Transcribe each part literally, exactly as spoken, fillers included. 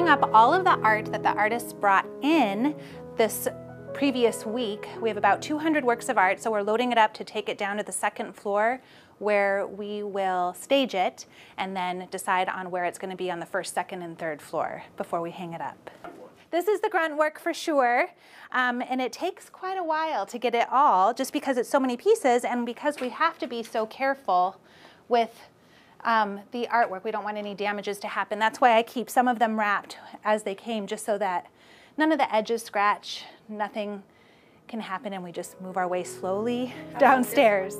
loading up all of the art that the artists brought in this previous week. We have about two hundred works of art, so we're loading it up to take it down to the second floor where we will stage it and then decide on where it's going to be on the first, second, and third floor before we hang it up. This is the grunt work for sure, um, and it takes quite a while to get it all just because it's so many pieces and because we have to be so careful with um, the artwork. We don't want any damages to happen. That's why I keep some of them wrapped as they came, just so that none of the edges scratch, nothing can happen, and we just move our way slowly downstairs.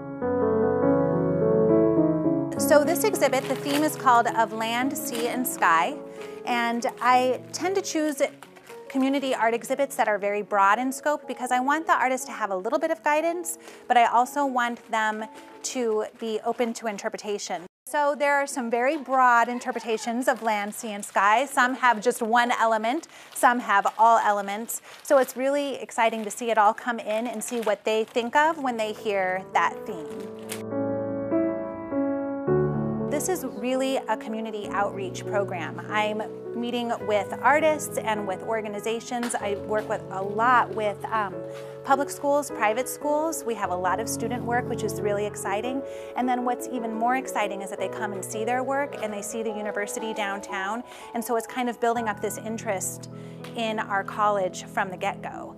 So this exhibit, the theme is called Of Land, Sea, and Sky, and I tend to choose community art exhibits that are very broad in scope because I want the artist to have a little bit of guidance, but I also want them to be open to interpretation. So there are some very broad interpretations of land, sea, and sky. Some have just one element, some have all elements. So it's really exciting to see it all come in and see what they think of when they hear that theme. This is really a community outreach program. I'm meeting with artists and with organizations. I work with a lot with um, public schools, private schools. We have a lot of student work, which is really exciting. And then what's even more exciting is that they come and see their work and they see the university downtown. And so it's kind of building up this interest in our college from the get-go.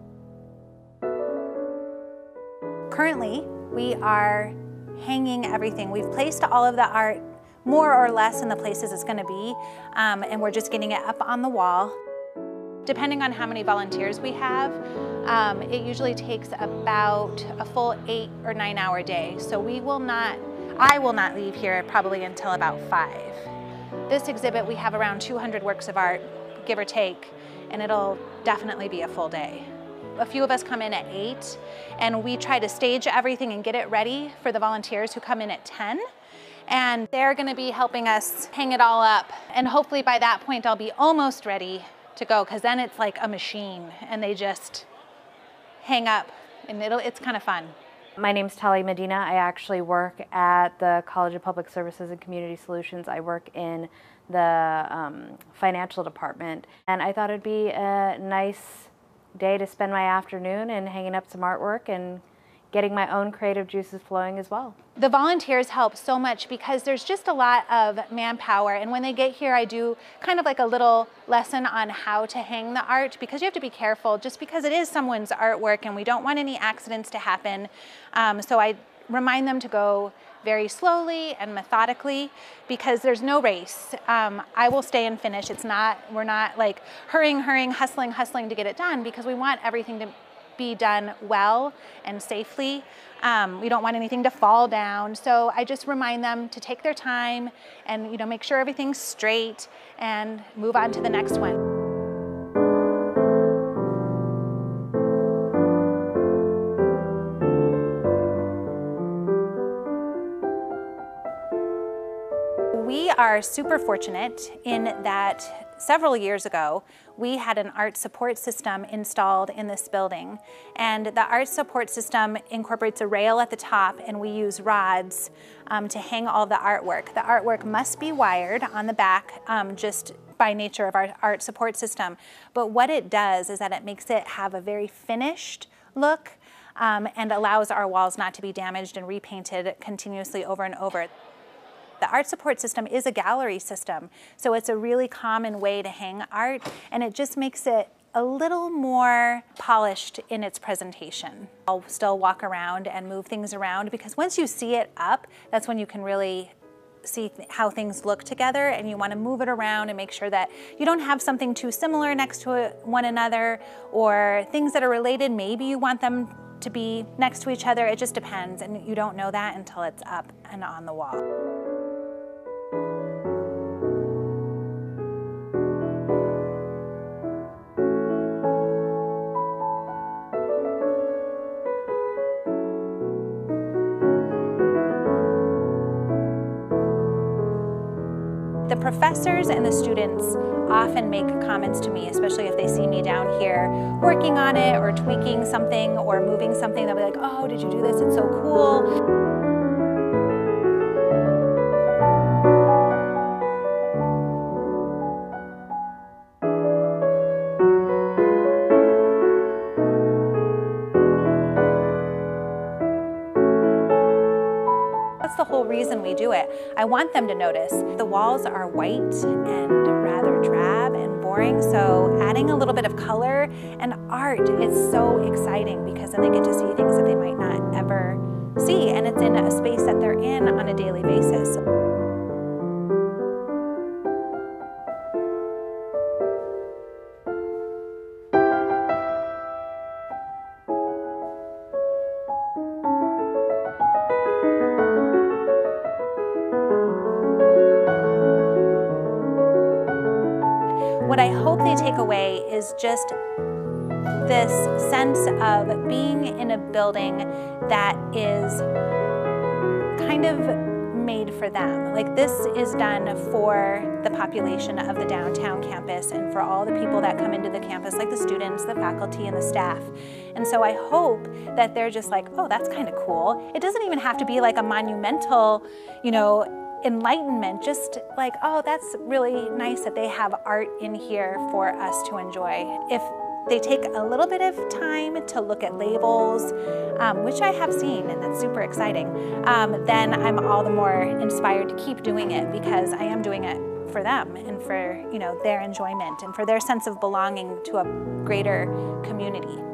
Currently, we are hanging everything. We've placed all of the art more or less in the places it's going to be, um, and we're just getting it up on the wall. Depending on how many volunteers we have, um, it usually takes about a full eight or nine hour day. So we will not, I will not leave here probably until about five. This exhibit, we have around two hundred works of art, give or take, and it'll definitely be a full day. A few of us come in at eight, and we try to stage everything and get it ready for the volunteers who come in at ten. And they're gonna be helping us hang it all up. And hopefully by that point, I'll be almost ready to go, because then it's like a machine, and they just hang up, and it'll, it's kind of fun. My name's Tali Medina. I actually work at the College of Public Services and Community Solutions. I work in the um, financial department, and I thought it'd be a nice day to spend my afternoon and hanging up some artwork and getting my own creative juices flowing as well. The volunteers help so much because there's just a lot of manpower, and when they get here I do kind of like a little lesson on how to hang the art, because you have to be careful just because it is someone's artwork and we don't want any accidents to happen. Um, so I remind them to go very slowly and methodically because there's no race. Um, I will stay and finish. It's not, we're not like hurrying, hurrying, hustling, hustling to get it done because we want everything to be done well and safely. Um, we don't want anything to fall down. So I just remind them to take their time and, you know, make sure everything's straight and move on to the next one. We are super fortunate in that several years ago, we had an art support system installed in this building. And the art support system incorporates a rail at the top, and we use rods um, to hang all the artwork. The artwork must be wired on the back, um, just by nature of our art support system. But what it does is that it makes it have a very finished look um, and allows our walls not to be damaged and repainted continuously over and over. The art support system is a gallery system, so it's a really common way to hang art, and it just makes it a little more polished in its presentation. I'll still walk around and move things around because once you see it up, that's when you can really see th how things look together, and you want to move it around and make sure that you don't have something too similar next to it, one another, or things that are related. Maybe you want them to be next to each other. It just depends, and you don't know that until it's up and on the wall. The professors and the students often make comments to me, especially if they see me down here working on it or tweaking something or moving something. They'll be like, oh, did you do this? It's so cool. that's the whole reason we do it. I want them to notice. The walls are white and rather drab and boring, so adding a little bit of color and art is so exciting because then they get to see things that they might not ever see, and it's in a space that they're in on a daily basis. What I hope they take away is just this sense of being in a building that is kind of made for them. Like, this is done for the population of the downtown campus and for all the people that come into the campus, like the students, the faculty, and the staff. And so I hope that they're just like, oh, that's kind of cool. It doesn't even have to be like a monumental, you know, enlightenment, just like, oh, that's really nice that they have art in here for us to enjoy. If they take a little bit of time to look at labels, um, which I have seen, and that's super exciting, um, then I'm all the more inspired to keep doing it, because I am doing it for them and for, you know, their enjoyment and for their sense of belonging to a greater community.